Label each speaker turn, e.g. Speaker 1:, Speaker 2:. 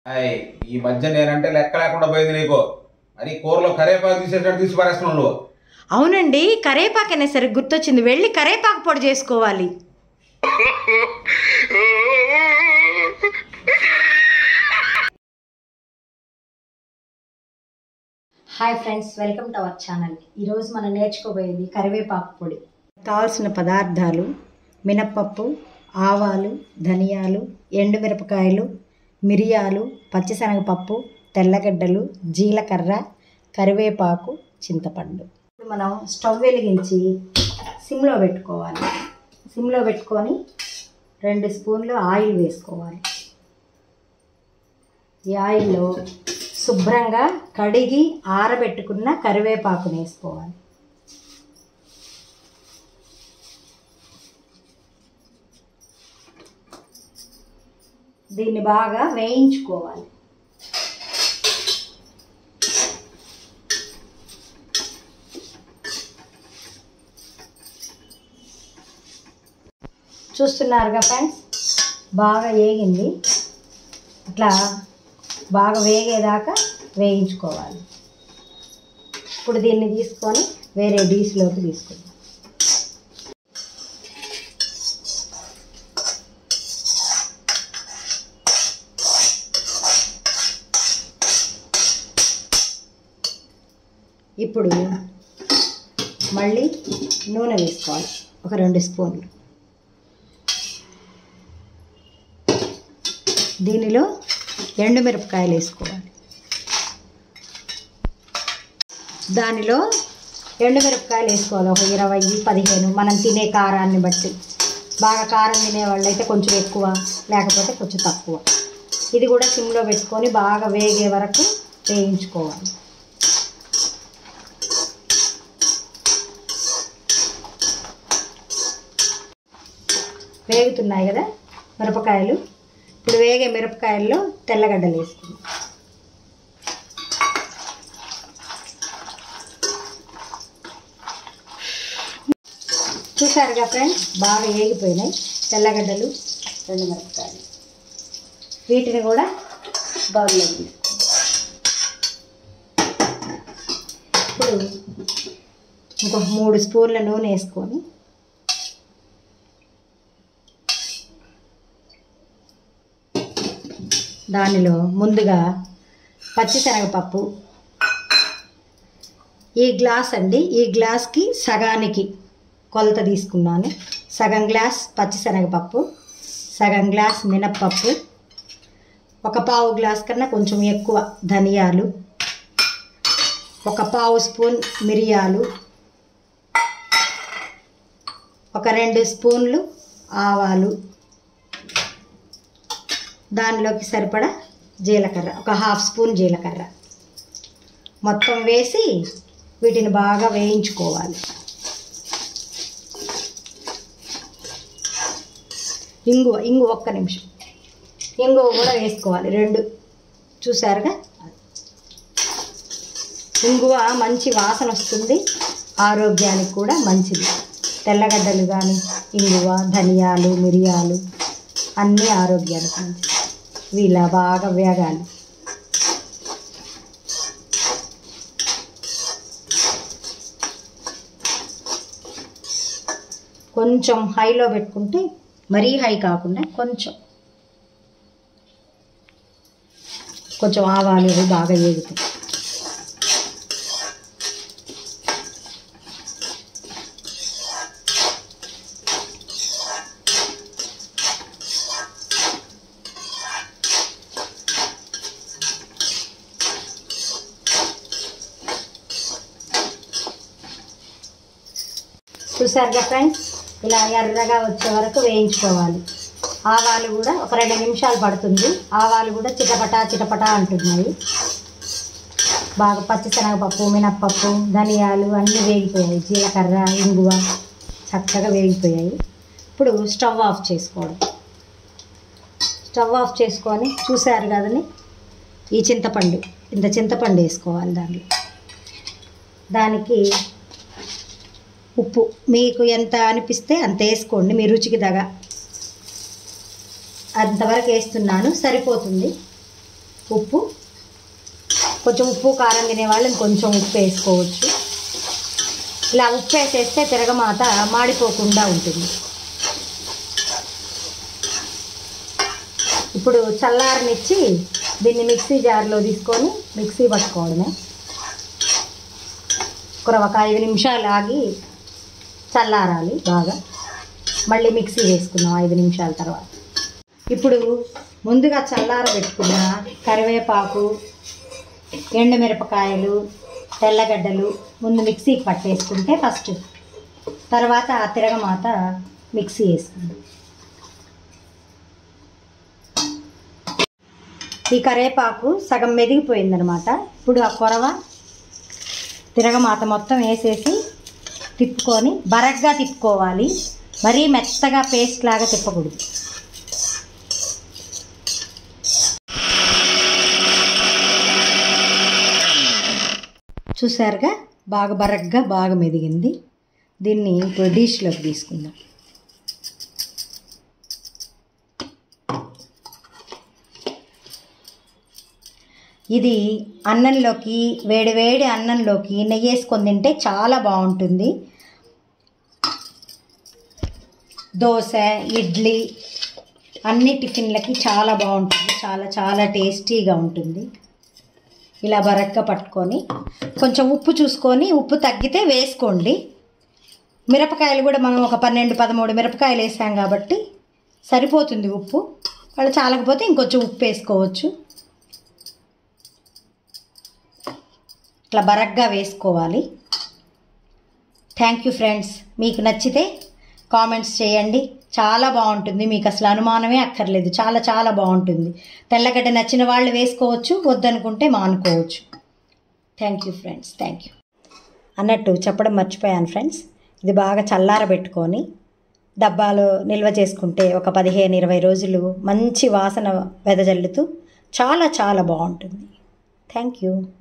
Speaker 1: అయ్ ఈ మధ్య నేనంటే లెక్క లేకుండా పోయింది నీకు. అని కూరలో కరేపాకు తీసేటట్టు తీసి పారేస్తున్నావు నువ్వు.
Speaker 2: అవునండి, కరేపాకు అనే సరికి గుర్తొచ్చింది, వెళ్ళి కరేపాకు పొడి చేసుకోవాలి. Hi friends, welcome to our channel. ఈరోజు మనం నేర్చుకోబోయేది కరివేపాకు పొడి. కావాల్సిన పదార్థాలు: మినప్పప్పు, ఆవాలు, ధనియాలు, ఎండుమిరపకాయలు, మిరియాలు, పచ్చిశనగపప్పు, తెల్లగడ్డలు, జీలకర్ర, కరివేపాకు, చింతపండు. ఇప్పుడు మనం స్టవ్ వెలిగించి సిమ్లో పెట్టుకోవాలి. సిమ్లో పెట్టుకొని 2 స్పూన్లు ఆయిల్ వేసుకోవాలి. ఈ ఆయిల్లో శుభ్రంగా కడిగి ఆరబెట్టుకున్న కరివేపాకుని వేసుకోవాలి. దీన్ని బాగా వేయించుకోవాలి. చూస్తున్నారుగా ఫ్రెండ్స్, బాగా వేగింది. ఇట్లా బాగా వేగేదాకా వేయించుకోవాలి. ఇప్పుడు దీన్ని తీసుకొని వేరే డిష్లోకి తీసుకుందాం. ఇప్పుడు మళ్ళీ నూనె వేసుకోవాలి, ఒక 2 స్పూన్లు. దీనిలో ఎండుమిరపకాయలు వేసుకోవాలి. దానిలో ఎండుమిరపకాయలు వేసుకోవాలి, ఒక 20-15. మనం తినే కారాన్ని బట్టి, బాగా కారం తినేవాళ్ళు అయితే కొంచెం ఎక్కువ, లేకపోతే కొంచెం తక్కువ. ఇది కూడా సిమ్లో పెట్టుకొని బాగా వేగే వరకు వేయించుకోవాలి. వేగుతున్నాయి కదా మిరపకాయలు. ఇప్పుడు వేగే మిరపకాయల్లో తెల్లగడ్డలు వేసుకుందాం. చూసారుగా ఫ్రెండ్స్, బాగా వేగిపోయినాయి తెల్లగడ్డలు, 2 మిరపకాయలు. వీటిని కూడా బౌల్లో తీసుకుందాం. ఇప్పుడు ఇంకొక 3 స్పూన్ల నూనె వేసుకొని దానిలో ముందుగా పచ్చిశనగపప్పు, ఈ గ్లాస్ అండి, ఈ గ్లాస్కి సగానికి కొలత తీసుకున్నాను. సగం గ్లాస్ పచ్చిశనగపప్పు, సగం గ్లాస్ మినప్పప్పు, ఒక పావు గ్లాస్ కన్నా కొంచెం ఎక్కువ ధనియాలు, ఒక పావు స్పూన్ మిరియాలు, ఒక 2 స్పూన్లు ఆవాలు, దానిలోకి సరిపడా జీలకర్ర, ఒక 1/2 స్పూన్ జీలకర్ర మొత్తం వేసి వీటిని బాగా వేయించుకోవాలి. ఇంగువ ఒక్క నిమిషం, ఇంగువ కూడా వేసుకోవాలి 2. చూసారుగా, ఇంగువ మంచి వాసన వస్తుంది, ఆరోగ్యానికి కూడా మంచిది. తెల్లగడ్డలు కానీ ఇంగువ, ధనియాలు, మిరియాలు అన్నీ ఆరోగ్యానికి మంచిది. ఇలా బాగా వేగాలి. కొంచెం హైలో పెట్టుకుంటే, మరీ హై కాకుండా కొంచెం ఆవాలు బాగా వేగుతాయి. చూసారుగా ఫ్రెండ్స్, ఇలా ఎర్రగా వచ్చే వరకు వేయించుకోవాలి. ఆవాలు కూడా ఒక 2 నిమిషాలు పడుతుంది. ఆవాలు కూడా చిటపటా అంటున్నాయి. బాగా పచ్చిశనగపప్పు, మినప్పప్పు, ధనియాలు అన్నీ వేగిపోయాయి. జీలకర్ర, ఇంగువ చక్కగా వేగిపోయాయి. ఇప్పుడు స్టవ్ ఆఫ్ చేసుకోవడం. స్టవ్ ఆఫ్ చేసుకొని చూసారు కదని ఈ ఇంత చింతపండు వేసుకోవాలి. దానికి ఉప్పు మీకు ఎంత అనిపిస్తే అంత వేసుకోండి, మీ రుచికి తగ్గ. అంతవరకు వేస్తున్నాను, సరిపోతుంది. ఉప్పు, కొంచెం ఉప్పు కారం తినేవాళ్ళు ఇంకొంచెం ఉప్పు వేసుకోవచ్చు. ఇలా ఉప్పు వేసేస్తే తిరగమాత మాడిపోకుండా ఉంటుంది. ఇప్పుడు చల్లారనిచ్చి దీన్ని మిక్సీ జార్లో తీసుకొని మిక్సీ పట్టుకోవడమే. ఒక 5 నిమిషాలు ఆగి చల్లారాలి బాగా. మళ్ళీ మిక్సీ వేసుకుందాం 5 నిమిషాల తర్వాత. ఇప్పుడు ముందుగా చల్లారబెట్టుకున్న కరివేపాకు, ఎండుమిరపకాయలు, తెల్లగడ్డలు ముందు మిక్సీకి పట్టేసుకుంటే ఫస్ట్, తర్వాత ఆ తిరగమాత మిక్సీ వేసుకుందాం. ఈ కరివేపాకు సగం మెదిగిపోయిందనమాట. ఇప్పుడు ఆ కొరవ తిరగమాత మొత్తం వేసేసి తిప్పుకొని బరగ్గా తిప్పుకోవాలి. మరీ మెత్తగా పేస్ట్ లాగా తిప్పకూడదు. చూసారుగా బాగా బరగ్గా బాగా మెదిగింది. దీన్ని ఇప్పుడు డిష్లోకి తీసుకుందాం. ఇది అన్నంలోకి, వేడి అన్నంలోకి నెయ్యి వేసుకొని తింటే చాలా బాగుంటుంది. దోశ, ఇడ్లీ అన్ని టిఫిన్లకి చాలా బాగుంటుంది. చాలా చాలా టేస్టీగా ఉంటుంది. ఇలా బరగ్గా పట్టుకొని కొంచెం ఉప్పు చూసుకొని, ఉప్పు తగ్గితే వేసుకోండి. మిరపకాయలు కూడా మనం ఒక 12-13 మిరపకాయలు వేసాం కాబట్టి సరిపోతుంది ఉప్పు. వాళ్ళు చాలకపోతే ఇంకొంచెం ఉప్పు వేసుకోవచ్చు. ఇట్లా బరగ్గా వేసుకోవాలి. Thank you friends. మీకు నచ్చితే కామెంట్స్ చేయండి. చాలా బాగుంటుంది. మీకు అసలు అనుమానమే అక్కర్లేదు. చాలా చాలా బాగుంటుంది. తెల్లగడ్డ నచ్చిన వాళ్ళు వేసుకోవచ్చు, వద్దనుకుంటే మానుకోవచ్చు. Thank you friends. Thank you. అన్నట్టు చెప్పడం మర్చిపోయాను ఫ్రెండ్స్. ఇది బాగా చల్లారబెట్టుకొని డబ్బాలో నిల్వ చేసుకుంటే ఒక 15-20 రోజులు మంచి వాసన వెదజల్లుతూ చాలా చాలా బాగుంటుంది. Thank you.